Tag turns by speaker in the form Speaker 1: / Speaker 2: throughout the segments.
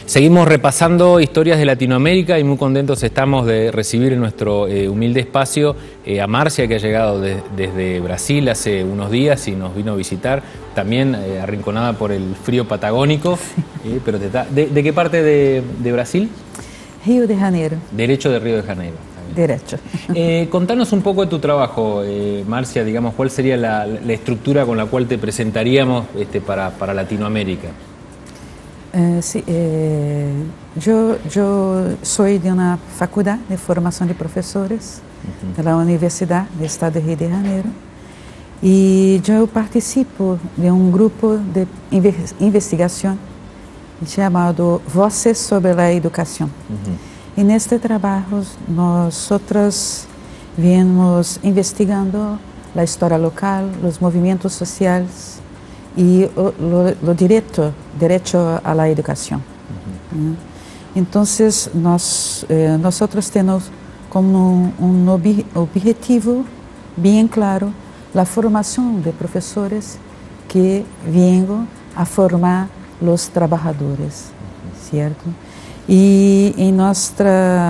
Speaker 1: Seguimos repasando historias de Latinoamérica y muy contentos estamos de recibir en nuestro humilde espacio a Marcia, que ha llegado desde Brasil hace unos días y nos vino a visitar, también arrinconada por el frío patagónico. Pero ¿de qué parte de Brasil?
Speaker 2: Río de Janeiro.
Speaker 1: Derecho de Río de Janeiro.
Speaker 2: Derecho.
Speaker 1: Contanos un poco de tu trabajo, Marcia, digamos, ¿cuál sería la estructura con la cual te presentaríamos para Latinoamérica?
Speaker 2: Sí, yo soy de una facultad de formación de profesores de la Universidad del Estado de Río de Janeiro y yo participo de un grupo de investigación llamado Voces sobre la Educación. En este trabajo nosotros venimos investigando la historia local, los movimientos sociales y lo derecho a la educación. Entonces nosotros tenemos como un objetivo bien claro la formación de profesores que vienen a formar los trabajadores, ¿cierto? Y en nuestro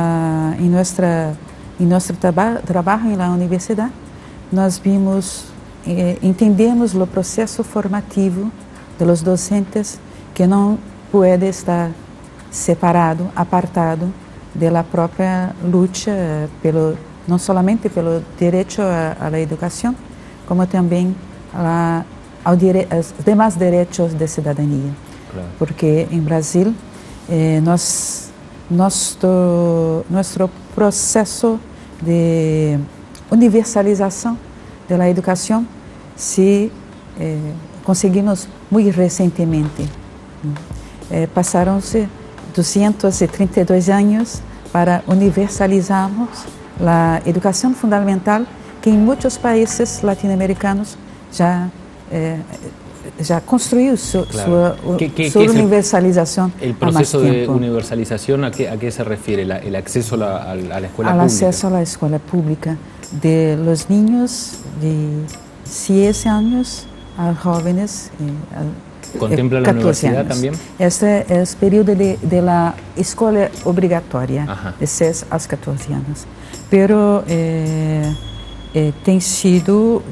Speaker 2: trabajo en la universidad nos entendemos o processo formativo dos docentes que não pode estar separado, apartado da própria luta não somente pelo direito à educação, como também aos demais direitos de cidadania. Claro. Porque em Brasil nosso processo de universalização da educação conseguimos muito recentemente. Passaram-se 232 anos para universalizarmos a educação fundamental, que em muitos países latino-americanos já construyó su universalización.
Speaker 1: ¿El proceso de universalización a qué se refiere? ¿El acceso a la escuela pública?
Speaker 2: Al acceso a la escuela pública de los niños de 6 años a jóvenes.
Speaker 1: ¿Contempla la universidad también?
Speaker 2: Este es el periodo de la escuela obligatoria, de 6 a 14 años. Pero tiene sido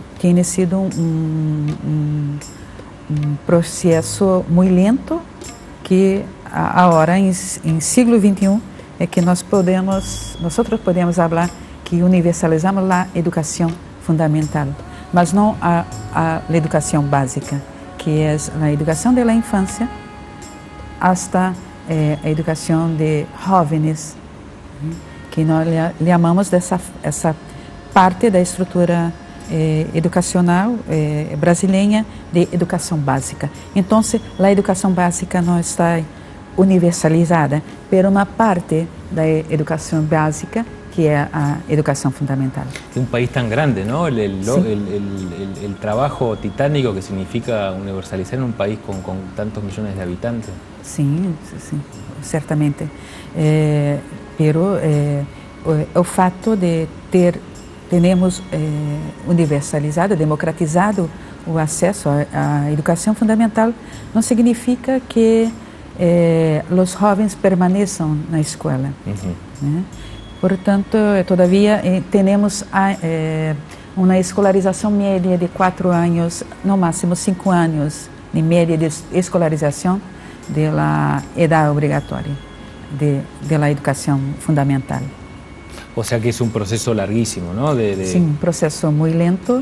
Speaker 2: un processo muito lento que agora em siglo XXI é que nós podemos falar que universalizamos a educação fundamental, mas não a educação básica, que é a educação da infância hasta a educação de jovens, que nós chamamos essa parte da estrutura educacional brasileira de educação básica. Então, a educação básica não está universalizada, mas uma parte da educação básica que é a educação fundamental.
Speaker 1: Un país tan grande, ¿no? El trabajo titánico que significa universalizar en un país con tantos millones de habitantes.
Speaker 2: Sim, certamente. Pero o fato de termos universalizado, democratizado o acesso à educação fundamental não significa que os jovens permaneçam na escola. Né? Portanto, todavia, temos uma escolarização média de 4 anos, no máximo 5 anos, de média de escolarização da idade obrigatória, da educação fundamental.
Speaker 1: O sea que es un proceso larguísimo, ¿no?
Speaker 2: Sí, un proceso muy lento,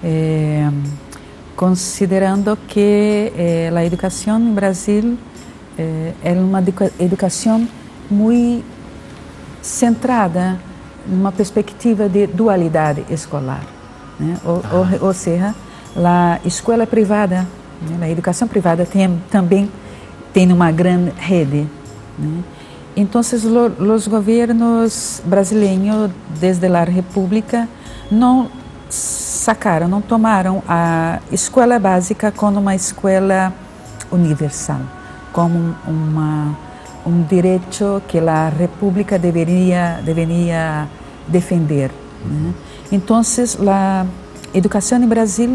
Speaker 2: considerando que la educación en Brasil es una educación muy centrada en una perspectiva de dualidad escolar, ¿eh? O sea, la escuela privada, ¿eh? La educación privada también tiene una gran rede, ¿eh? Então, os governos brasileiros, desde a República, não tomaram a escola básica como uma escola universal, como direito que a República deveria defender. Né? Então, a educação no Brasil,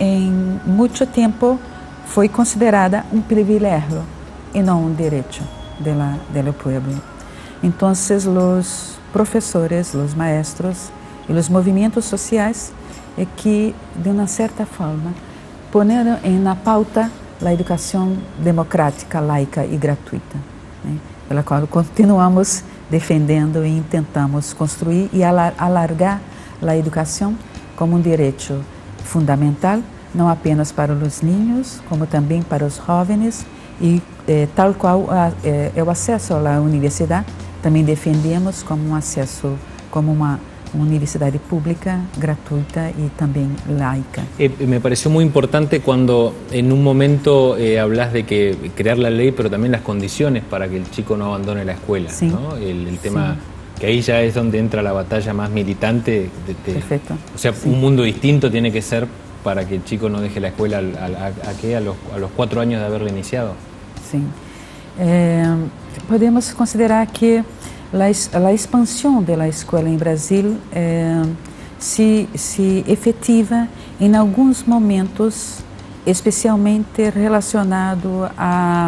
Speaker 2: em muito tempo, foi considerada um privilégio e não um direito. del pueblo. Entonces los profesores, los maestros y los movimientos sociais que de una cierta forma poneram en la pauta la educación democrática, laica y gratuita, pela qual continuamos defendendo e intentamos construir e alargar a educação como um direito fundamental, não apenas para os ninhos, como também para os jovens e tal qual é o acesso à universidade, também defendemos como um acesso, como uma universidade pública, gratuita y también laica.
Speaker 1: Me pareció muy importante cuando en un momento hablas de que crear la ley, pero también las condiciones para que el chico no abandone la escuela,
Speaker 2: sí,
Speaker 1: ¿no? El tema, sí, que ahí ya es donde entra la batalla más militante.
Speaker 2: Perfecto.
Speaker 1: O sea, sí, un mundo distinto tiene que ser para que el chico no deje la escuela a los 4 años de haberla iniciado.
Speaker 2: Sí. Podemos considerar que a expansão da escola em Brasil se efetiva em alguns momentos, especialmente relacionado a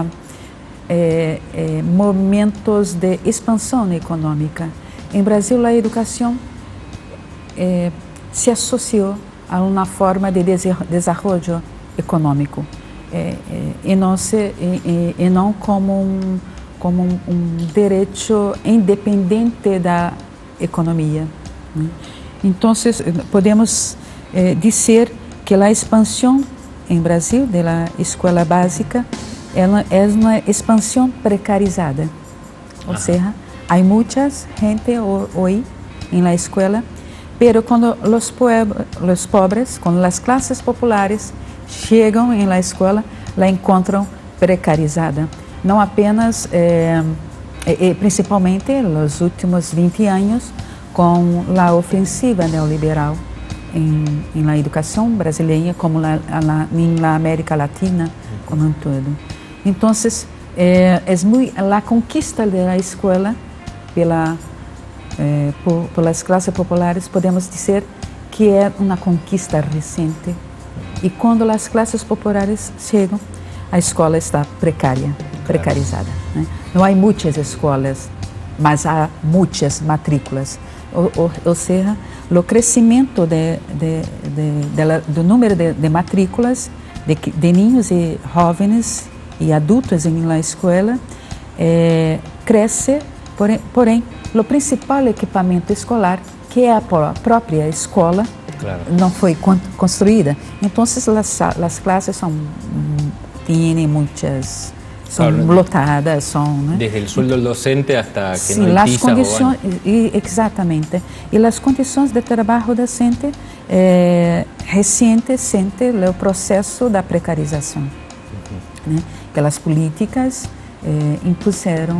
Speaker 2: momentos de expansão econômica. Em Brasil, a educação se associou a uma forma de desenvolvimento econômico e não como um direito independente da economia. Então, podemos dizer que a expansão em Brasil da escola básica é uma expansão precarizada. Ou seja, há muita gente hoje na escola, pero quando os pobres, quando as classes populares chegam na escola, la encontram precarizada. Não apenas, principalmente nos últimos 20 anos, com a ofensiva neoliberal na educação brasileira, como na América Latina, como um todo. Então, a conquista da escola pelas classes populares, podemos dizer que é uma conquista recente. E quando as classes populares chegam, a escola está precarizada. Não há muitas escolas, mas há muitas matrículas. Ou seja, o crescimento do número de matrículas de ninhos e jovens e adultos na escola cresce, porém, o principal equipamento escolar, que é a própria escola, claro, não foi construída. Então, as classes têm muitas, são lotadas, são...
Speaker 1: Desde o sueldo do docente hasta que
Speaker 2: sim,
Speaker 1: não exista
Speaker 2: condições, exatamente. E as condições de trabalho docente recente sente o processo da precarização. Aquelas políticas impuseram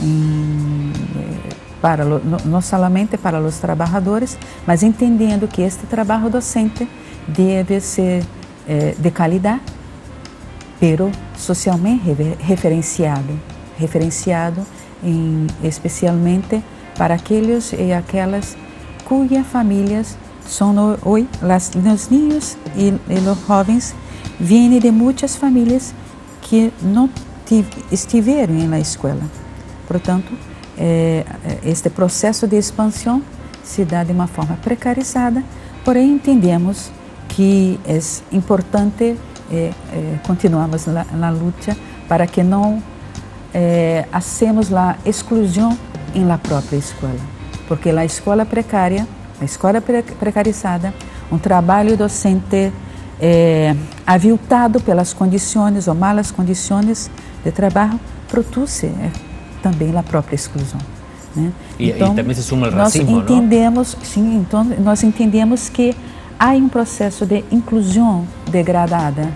Speaker 2: não somente para os trabalhadores, mas entendendo que este trabalho docente deve ser de qualidade, pero socialmente referenciado especialmente para aqueles e aquelas cujas famílias são hoje, os ninhos e os jovens vêm de muitas famílias que não estiveram na escola. Portanto, este processo de expansão se dá de uma forma precarizada, porém entendemos que é importante continuamos na luta para que não hacemos a exclusão na própria escola, porque a escola precária, a escola precarizada, um trabalho docente aviltado pelas condições ou malas condições de trabalho, produz também a própria exclusão.
Speaker 1: Então, e também se suma o racismo,
Speaker 2: nós entendemos, não? Sim, então nós entendemos que há um processo de inclusão degradada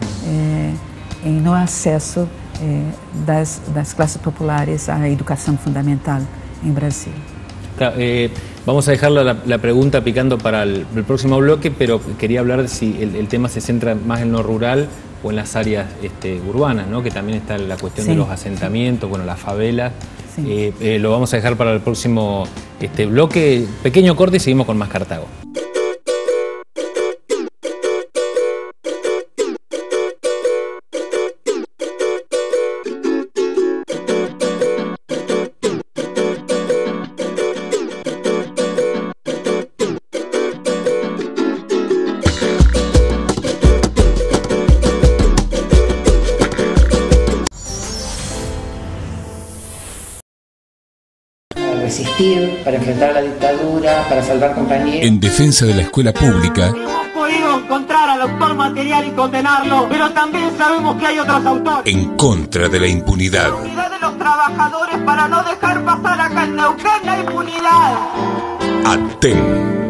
Speaker 2: no acesso das classes populares à educação fundamental em Brasil.
Speaker 1: Claro, vamos a dejar la pregunta picando para el próximo bloque, pero quería hablar de si el tema se centra más en lo rural o en las áreas urbanas, ¿no? Que también está la cuestión de los asentamientos, bueno, las favelas. Sí. Lo vamos a dejar para el próximo bloque. Pequeño corte y seguimos con más Cartago.
Speaker 3: resistir, para enfrentar la dictadura, para salvar compañeros.
Speaker 4: En defensa de la escuela pública.
Speaker 5: Hemos podido encontrar al autor material y condenarlo, pero también sabemos que hay otros autores.
Speaker 4: En contra de la impunidad.
Speaker 5: La unidad de los trabajadores para no dejar pasar acá en Neuquén la impunidad.
Speaker 4: ATEN.